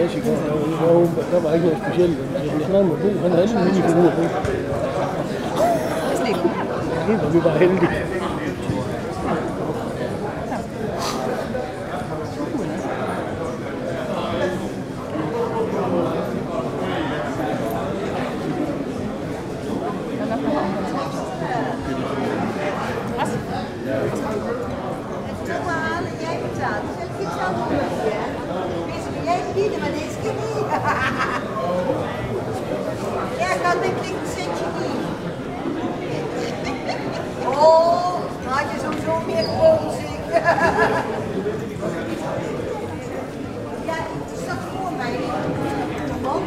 klassikere, der var ikke noget specielt. Jeg snakkede med Bo, han havde en minifigur på. Det var vi bare heldige. Ja, kan ik een centje niet. Oh, had je sowieso meer onzin. Ja, het staat voor mij. Man.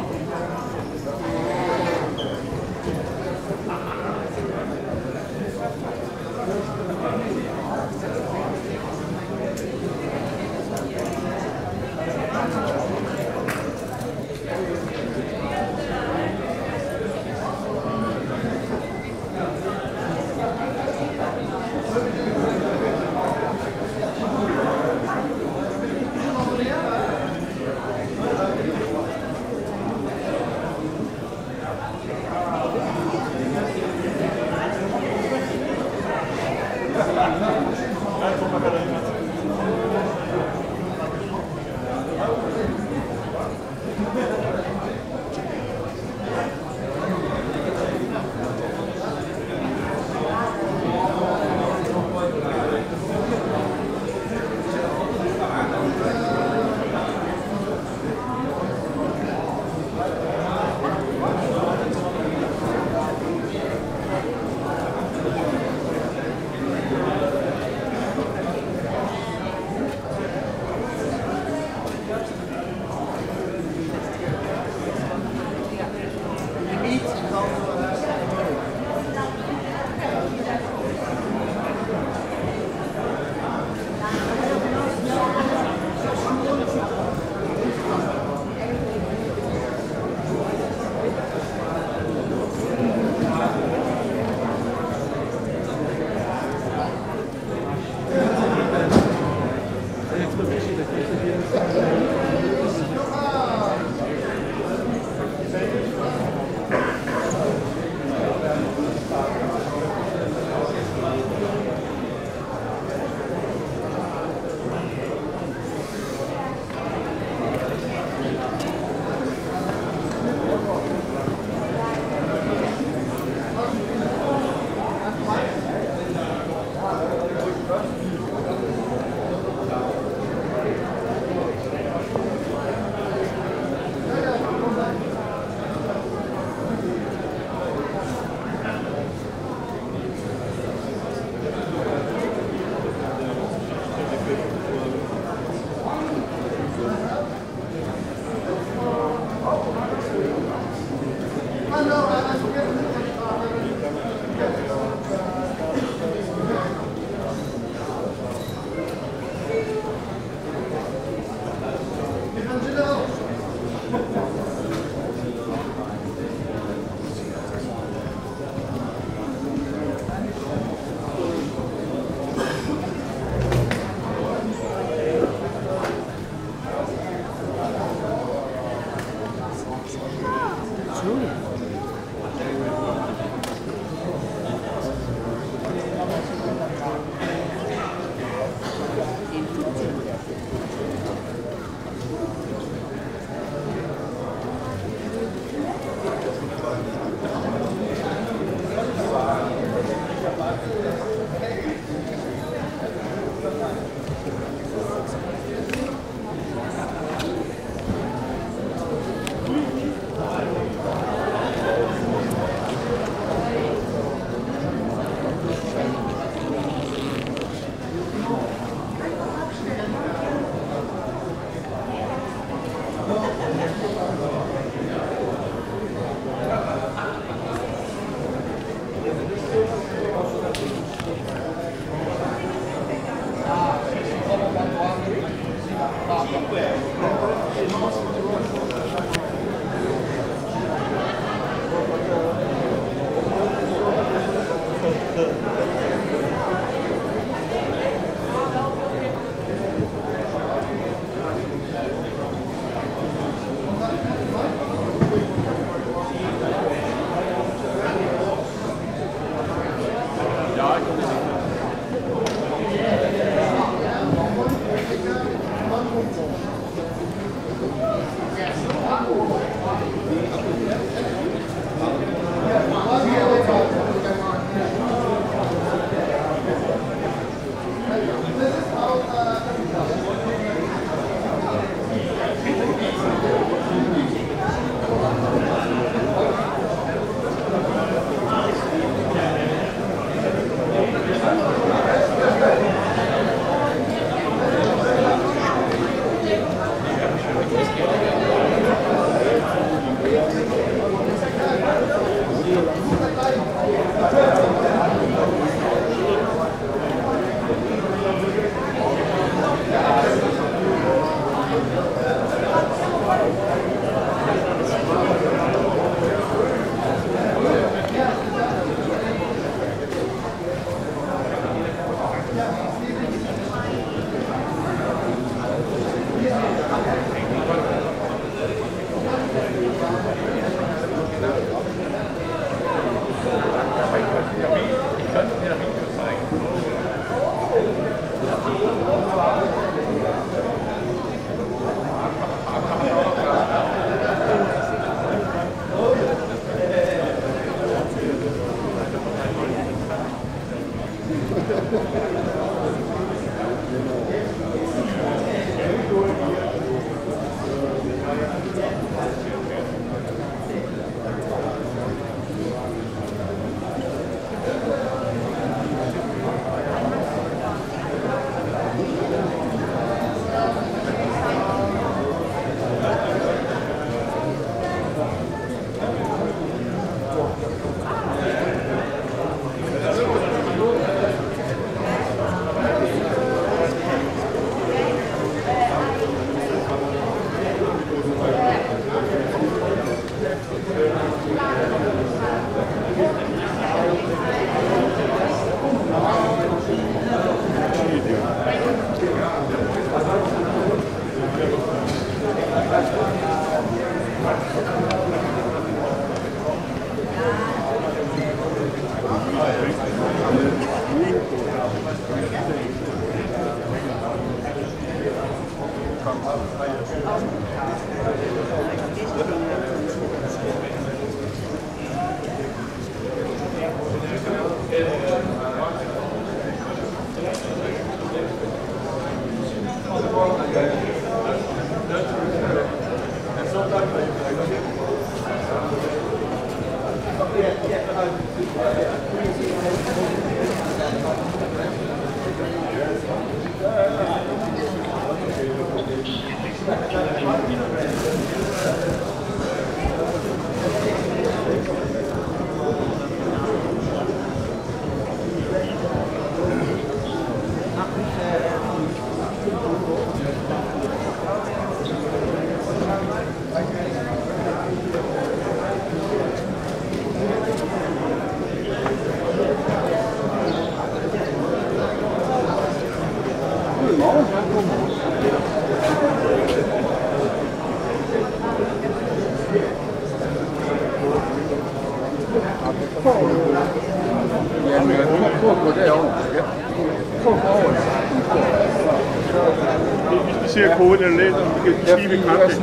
Vi ser koden eller lidt, om vi kan sige, vi kan det.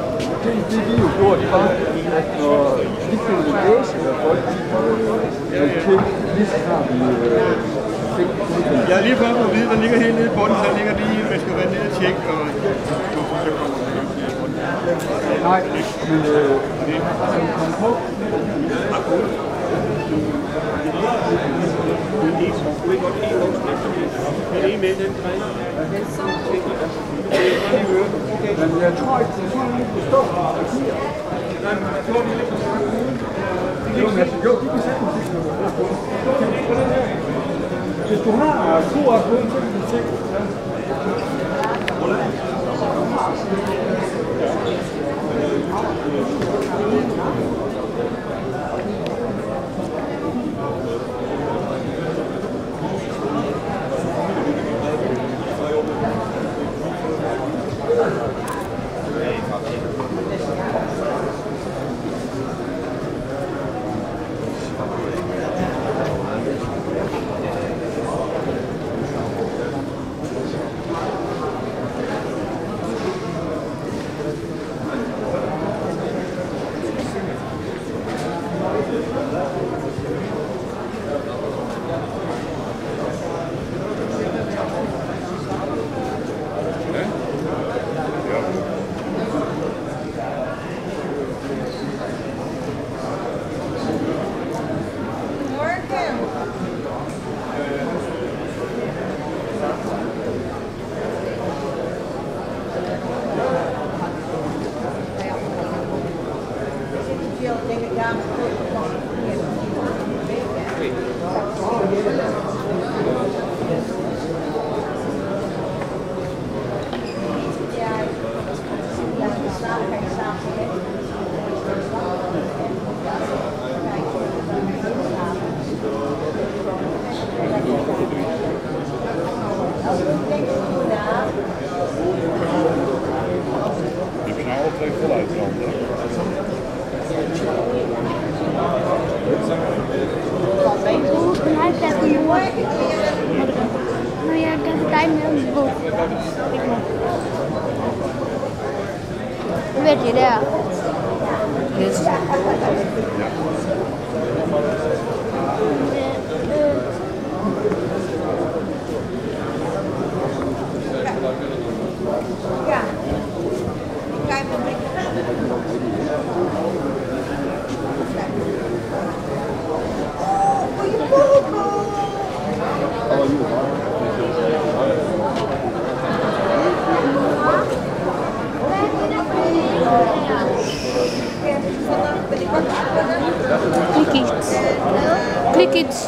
Det vi jo gjort, det var, at når vi kunne læse, hvad folk til, lige så har vi jeg er lige for at vide, der ligger helt nede i bunden, der ligger lige, man skal være nede og tjekke, og nej, men kom på. Men jeg tror ikke, det kunne stå. Jo, de kan sætte musik. Hvis du har to af dem, så kan du tjekke. Hvad er det der? Yes. make it.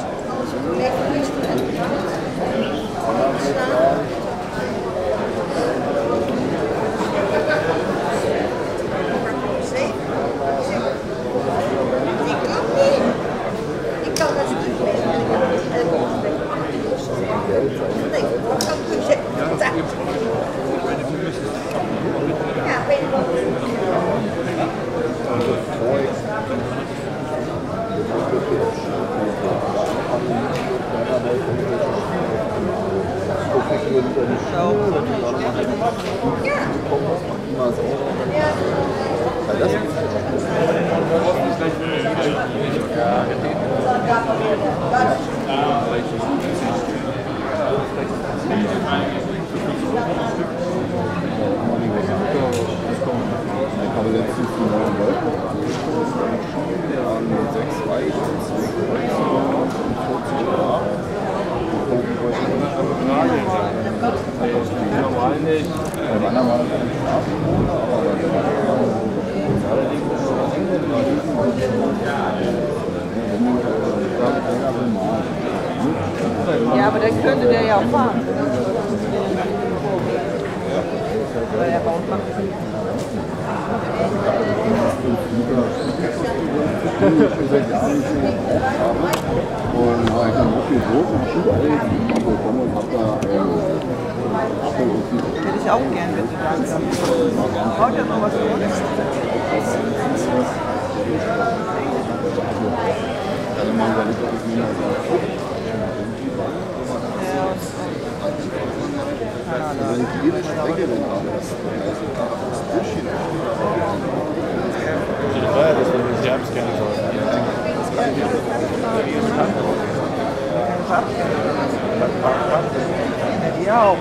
Ja, aber dann könnte der ja auch fahren. Weil er baut macht. Und ich habe auch viel großen Schuhe bekommen und habe da Hätte ich auch gern, wenn du da bist. Baut ja noch was vor. Also man überlegt, ob ich mir wenn ich jede Strecke dann habe, das Bullshit. Das war ja das, was ich Herbst gerne sollte. Die auch.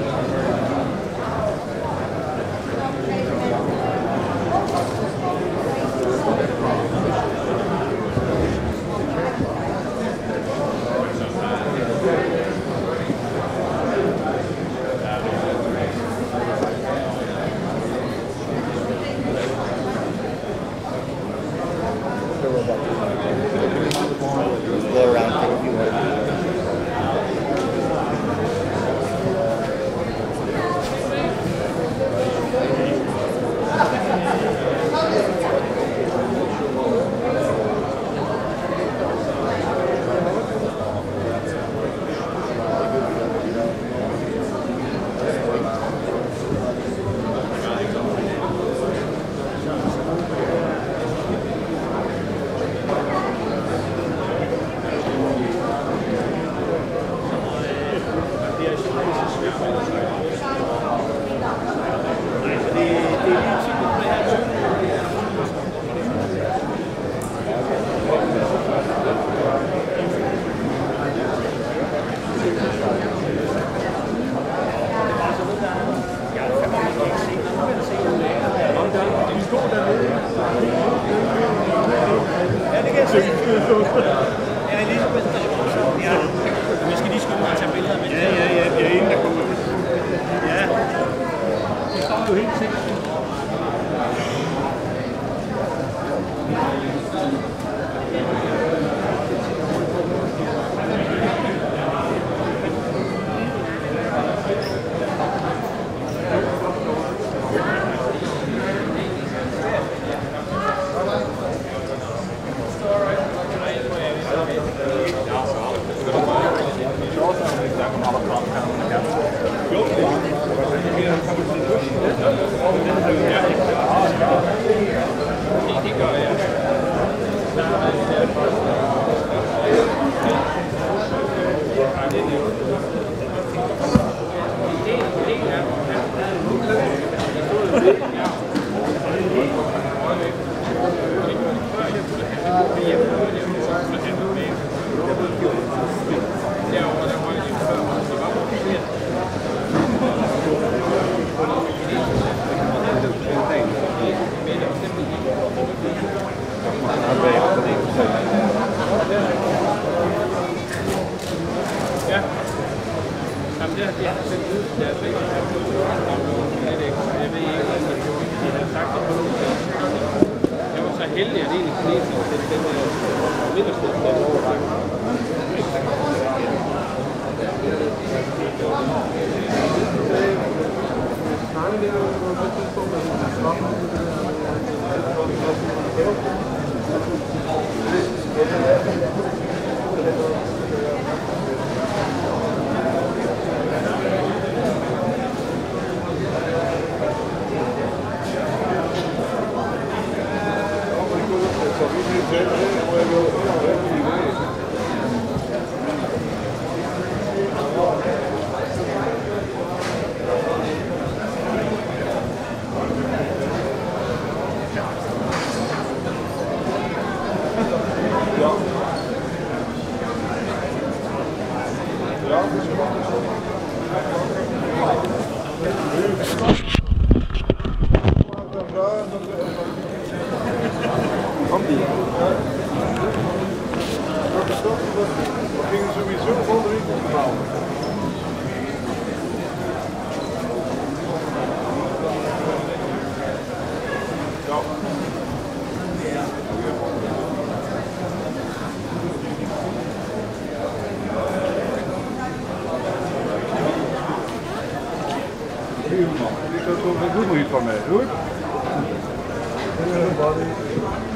Go around, take a few more. være heldig, at en af kineserne sætter den midterste over. Det er så godt, at vi kan få det ud med, ikke?